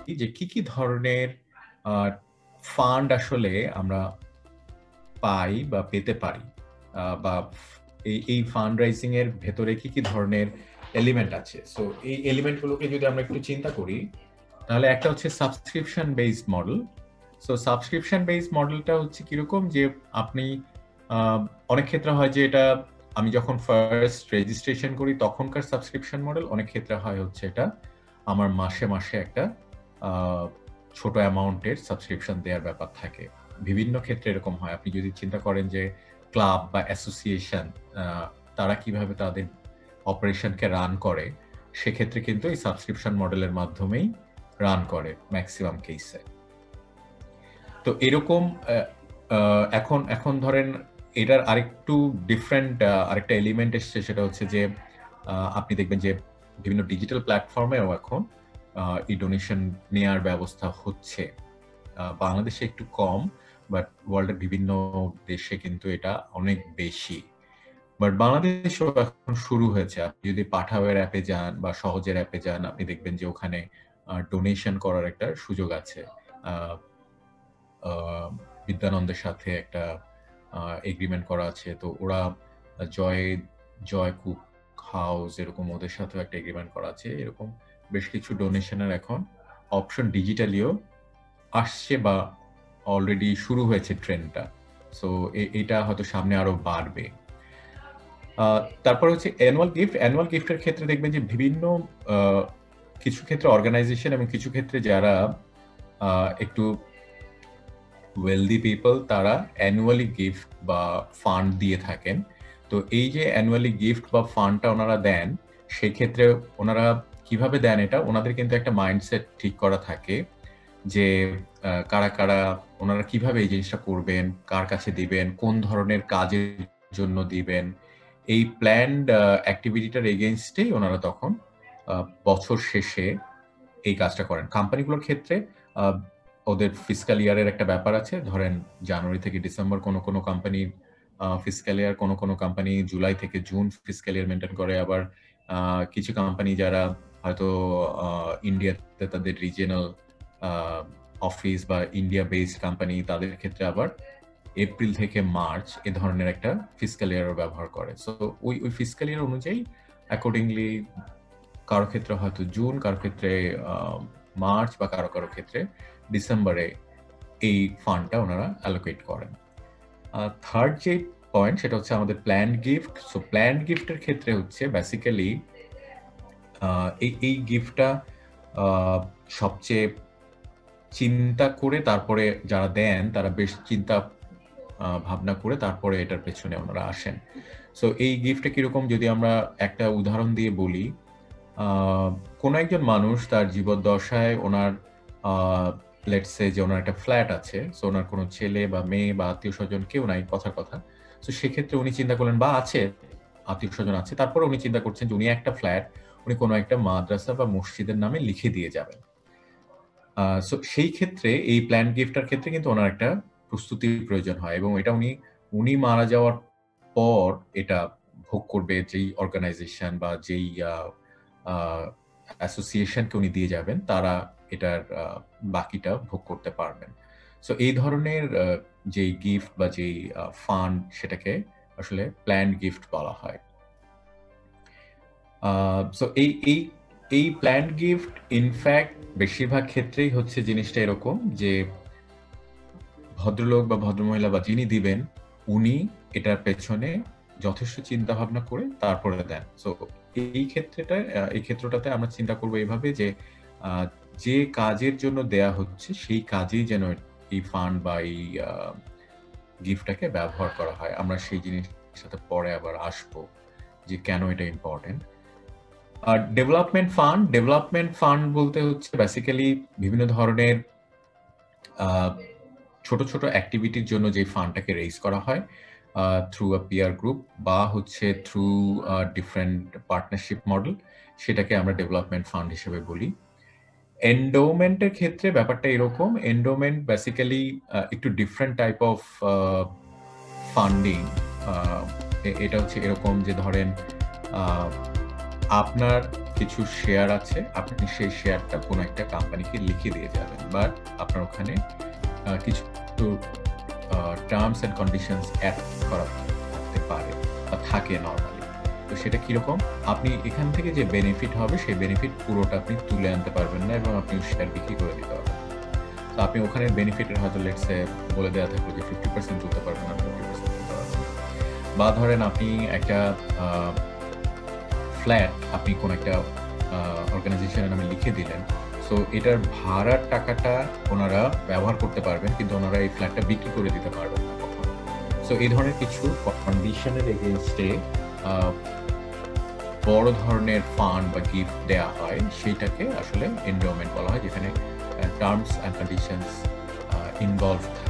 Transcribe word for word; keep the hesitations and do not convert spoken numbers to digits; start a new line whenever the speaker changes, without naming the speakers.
যে কি কি ধরনের ফান্ড আসলে আমরা পাই বা পেতে পারি, বা এই এই ফান্ড রাইজিং এর ভেতরে কি কি ধরনের এলিমেন্ট আছে। সো এই এলিমেন্টগুলোকে যদি আমরা একটু চিন্তা করি, তাহলে একটা হচ্ছে subscription based model. So subscription based মডেলটা হচ্ছে কিরকম, যে আপনি অনেক ক্ষেত্রে হয় যে এটা আমি যখন ফার্স্ট রেজিস্ট্রেশন করি তখনকার সাবস্ক্রিপশন মডেল, অনেক ক্ষেত্রে হয় হচ্ছে এটা আমার মাসে মাসে একটা ছোট অ্যামাউন্টের সাবস্ক্রিপশন দেওয়ার ব্যাপার থাকে। বিভিন্ন ক্ষেত্রে এরকম হয়। আপনি যদি চিন্তা করেন যে ক্লাব বা অ্যাসোসিয়েশন তারা কিভাবে তাদের অপারেশনকে রান করে, সেক্ষেত্রে কিন্তু এই সাবস্ক্রিপশন মডেলের মাধ্যমেই রান করে ম্যাক্সিমাম কেসে। তো এরকম এখন এখন ধরেন এটার আরেকটু ডিফারেন্ট আরেকটা এলিমেন্ট এসছে, সেটা হচ্ছে যে আপনি দেখবেন যে বিভিন্ন ডিজিটাল প্ল্যাটফর্মেও এখন এই ডোনেশন নেওয়ার ব্যবস্থা হচ্ছে। বাংলাদেশে একটু কম, বাট ওয়ার্ল্ডের বিভিন্ন দেশে কিন্তু এটা অনেক বেশি। বাট বাংলাদেশেও এখন শুরু হয়েছে। আপনি যদি পাঠাওয়ের অ্যাপে যান বা সহজের অ্যাপে যান, আপনি দেখবেন যে ওখানে ডোনেশন করার একটা সুযোগ আছে। বিদ্যানন্দের সাথে একটা এগ্রিমেন্ট করা আছে, তো ওরা জয় জয় কুক হাউস এরকম ওদের সাথেও একটা এগ্রিমেন্ট করা আছে। এরকম বেশ কিছু ডোনেশনের এখন অপশন ডিজিটালিও আসছে বা অলরেডি শুরু হয়েছে ট্রেন্ডটা। সো এটা হয়তো সামনে আরো বাড়বে। তারপর হচ্ছে অ্যানুয়াল গিফট। অ্যানুয়াল গিফটের ক্ষেত্রে দেখবেন যে বিভিন্ন কিছু ক্ষেত্রে অর্গানাইজেশন এবং কিছু ক্ষেত্রে যারা একটু ওয়েলদি পিপল তারা অ্যানুয়ালি গিফট বা ফান্ড দিয়ে থাকেন। তো এই যে অ্যানুয়ালি গিফট বা ফান্ডটা ওনারা দেন, সেই ক্ষেত্রে ওনারা কিভাবে দেন এটা ওনাদের কিন্তু একটা মাইন্ডসেট ঠিক করা থাকে যে কারা কারা ওনারা কিভাবে এই জিনিসটা করবেন, কার কাছে দিবেন, কোন ধরনের কাজের জন্য দিবেন। এই প্ল্যান্ড অ্যাক্টিভিটিটার এগেইনস্টেই ওনারা তখন বছর শেষে এই কাজটা করেন। কোম্পানিগুলোর ক্ষেত্রে ওদের ফিসক্যাল ইয়ারের একটা ব্যাপার আছে। ধরেন জানুয়ারি থেকে ডিসেম্বর কোনো কোনো কোম্পানি ফিসক্যাল ইয়ার, কোনো কোনো কোম্পানি জুলাই থেকে জুন ফিসক্যাল ইয়ার মেনটেন করে। আবার কিছু কোম্পানি যারা হয়তো ইন্ডিয়াতে তাদের রিজিয়নাল অফিস বা ইন্ডিয়া বেসড কোম্পানি, তাদের ক্ষেত্রে আবার এপ্রিল থেকে মার্চ এ ধরনের একটা ফিসক্যাল ইয়ার ব্যবহার করে। সো ওই ওই ফিসক্যাল ইয়ার অনুযায়ী অ্যাকর্ডিংলি কারো ক্ষেত্রে হয়তো জুন, কারো ক্ষেত্রে মার্চ বা কারো কারো ক্ষেত্রে ডিসেম্বরে এই ফান্ডটা ওনারা অ্যালোকেট করেন। থার্ড যে পয়েন্ট সেটা হচ্ছে আমাদের প্ল্যান্ড গিফট। সো প্ল্যান্ড গিফটের ক্ষেত্রে হচ্ছে বেসিক্যালি এই এই গিফটটা সবচেয়ে চিন্তা করে তারপরে যারা দেন তারা বেশ চিন্তা ভাবনা করে তারপরে এটার পেছনে ওনারা আসেন। সো এই গিফটটা কিরকম, যদি আমরা একটা উদাহরণ দিয়ে বলি, কোন একজন মানুষ তার জীবদ্দশায় ওনার লেটস সে যে ওনার একটা ফ্ল্যাট আছে, সো ওনার কোনো ছেলে বা মেয়ে বা আত্মীয় স্বজন কেউ নাই কথার কথা। সো সেক্ষেত্রে উনি চিন্তা করলেন, বা আছে আত্মীয় স্বজন আছে, তারপরে উনি চিন্তা করছেন যে উনি একটা ফ্ল্যাট উনি কোনো একটা মাদ্রাসা বা মসজিদের নামে লিখে দিয়ে যাবেন। সো সেই ক্ষেত্রে এই প্ল্যান গিফটার ক্ষেত্রে কিন্তু ওনার একটা প্রস্তুতির প্রয়োজন হয়, এবং এটা উনি উনি মারা যাওয়ার পর এটা ভোগ করবে যেই অর্গানাইজেশন বা যেই অ্যাসোসিয়েশনকে উনি দিয়ে যাবেন, তারা এটার বাকিটা ভোগ করতে পারবেন। সো এই ধরনের যেই গিফট বা যেই ফান্ড সেটাকে আসলে প্ল্যান্ড গিফট বলা হয়। সো এই এই এই প্ল্যান্ড গিফট ইনফ্যাক্ট বেশিরভাগ ক্ষেত্রেই হচ্ছে জিনিসটা এরকম যে ভদ্রলোক বা ভদ্রমহিলা বা যিনি দিবেন উনি এটার পেছনে যথেষ্ট চিন্তা ভাবনা করে তারপরে দেন। সো এই ক্ষেত্রেটা এই ক্ষেত্রটাতে আমরা চিন্তা করবো এইভাবে যে যে কাজের জন্য দেয়া হচ্ছে সেই কাজেই যেন এই ফান্ড বা এই গিফটটাকে ব্যবহার করা হয়। আমরা সেই জিনিসটার সাথে পরে আবার আসবো যে কেন এটা ইম্পর্টেন্ট। আর ডেভেলপমেন্ট ফান্ড ডেভেলপমেন্ট ফান্ড বলতে হচ্ছে বেসিক্যালি বিভিন্ন ধরনের ছোট ছোট অ্যাক্টিভিটির জন্য যে ফান্ডটাকে রেইজ করা হয় থ্রু আ পিয়ার গ্রুপ বা হচ্ছে থ্রু ডিফারেন্ট পার্টনারশিপ মডেল, সেটাকে আমরা ডেভেলপমেন্ট ফান্ড হিসেবে বলি। এন্ডোমেন্টের ক্ষেত্রে ব্যাপারটা এরকম, এন্ডোমেন্ট বেসিক্যালি একটু ডিফারেন্ট টাইপ অফ ফান্ডিং। এটা হচ্ছে এরকম যে ধরেন আপনার কিছু শেয়ার আছে, আপনি সেই শেয়ারটা কোনো একটা কোম্পানিকে লিখে দিয়ে যাবেন। বাট আপনার ওখানে আ কিছু uh terms and conditions add করা থাকতে পারে বা থাকে নরমালি। তো সেটা কিরকম? আপনি এখান থেকে যে বেনিফিট হবে সেই বেনিফিট পুরোটা আপনি তুলে আনতে পারবেন না এবং আপনি শেয়ার বিক্রি করে দিতে পারবেন। তো আপনি ওখানে বেনিফিটের হয়তো লেটস সে বলে দেওয়া থাকলো যে পঞ্চাশ পার্সেন্ট তুলতে পারবেন না, চল্লিশ পার্সেন্ট তুলতে পারবেন। বা ধরেন আপনি একটা আ ফ্ল্যাট আপনি কোন একটা আ অর্গানাইজেশনের নামে লিখে দিলেন। সো এটার ভাড়ার টাকাটা ওনারা ব্যবহার করতে পারবেন কিন্তু ওনারা এই ফ্ল্যাটটা বিক্রি করে দিতে পারবেন না কখনো। সো এই ধরনের কিছু কন্ডিশনের এগেইনস্ট এ আ বড় ধরনের ফান্ড বা গিফট দেয়া হয় সেটাকে আসলে এন্ডোমেন্ট বলা হয় যেখানে uh terms and conditions uh involved